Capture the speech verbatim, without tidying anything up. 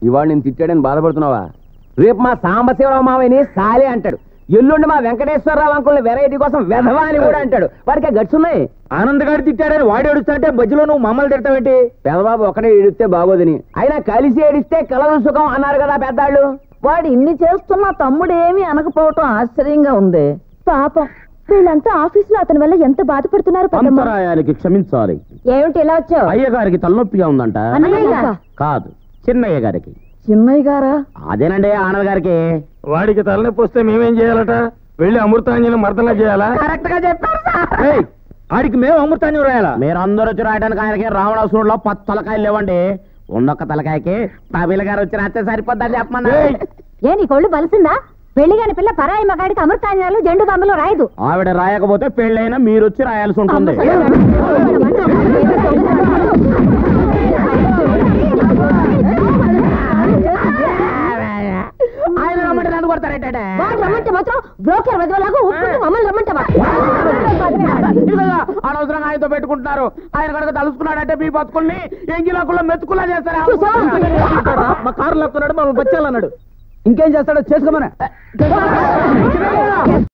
ఇవాళ నేను తిట్టాడని బాధపడుతున్నావా? రేపు మా సాంబశివరావు మావయ్యని సాలే అంటాడు, ఎల్లుండి మా వెంకటేశ్వరరావు అంకుల్ని వెరైటీ కోసం వెధవా అని కూడా అంటాడు. వాడికి గట్స్ ఉన్నాయి. ఆనంద్ గారు తిట్టాడని వాడు ఏడుస్తాంటే మధ్యలో నువ్వు మమ్మల్ని తిడతావేంటి? పెదబాబు ఒకటే ఏడిస్తే బాగోదని, అయినా కలిసి ఏడిస్తే కలదు సుఖం అన్నారు కదా పెద్దాళ్ళు. వాడు ఇన్ని చేస్తున్నా తమ్ముడు ఏమీ అనకపోవటం ఆశ్చర్యంగా ఉంది. పాపం వీళ్ళంతా ఆఫీసులో అతని వల్ల ఎంత బాధపడుతున్నారు. అంతరాయానికి క్షమించాలి. ఏమిటి ఇలా వచ్చావు? అయ్య గారికి తలనొప్పిగా ఉందంట. కాదు, చిన్నయ్య గారికి. చిన్నయ్య గారా? అదేనండి ఆనంద్ గారికి. వాడికి తలనొప్పి వస్తే మేమేం చేయాలట? వెళ్ళి అమృతాంజలి మర్దన చేయాలా? కరెక్ట్ గా చెప్పారు. ఆడికి మేము అమృతాంజలి రాయాలా? మీరు అందరూ వచ్చి రాయడానికి ఆయనకి రావణాసురులో పది తలకాయలు లేవండి. ఉన్నొక్క తలకాయకి ప్రవీల గారు వచ్చి రాస్తే సరిపోద్దని చెప్పమన్నా. ఏ నీ కొళ్ళు బలిసిందా? పెళ్లి కాని పిల్ల పరాయి మగాడికి అమృతాంజనాలు జెండు బాంబులు రాయదు. ఆవిడ రాయకపోతే పెళ్ళైనా మీరు వచ్చి రాయాల్సి ఉంటుంది. ఆయన రమ్మంటే నన్ను కొడతారేంటే? రమ్మంటే మాత్రం బ్రోకర్ వదిలేలాగా ఉప్పు మమ్మల్ని రమ్మంటావా? అనవసరంగా ఆయనతో పెట్టుకుంటున్నారు. ఆయన కనుక తలుసుకున్నాడంటే మీ బతుకుల్ని ఎంగిలాకుల్లో మెతుకులా చేస్తారా? మా కారు లాక్కున్నాడు, మమ్మల్ని బచ్చాలన్నాడు. ఇంకేం చేస్తాడో చేసుకోమని